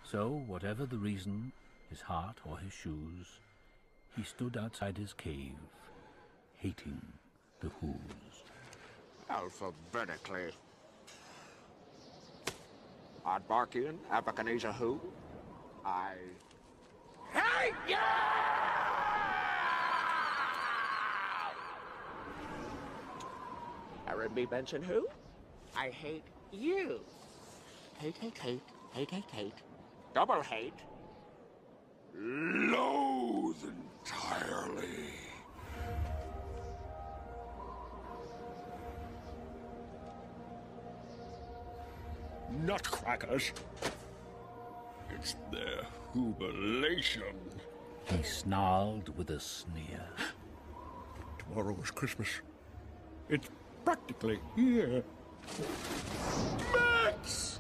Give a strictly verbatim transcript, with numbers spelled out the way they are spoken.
So, whatever the reason, his heart or his shoes, he stood outside his cave, hating the Who's. Alphabetically. Aardvarkian, Abacanesia Who? I... hate you! Aaron B. Benson Who? I hate you. Hate, hate, hate, hate, hate, hate. Double hate. Loathe entirely. Nutcrackers. It's their jubilation. He snarled with a sneer. Tomorrow is Christmas. It's practically here. Max!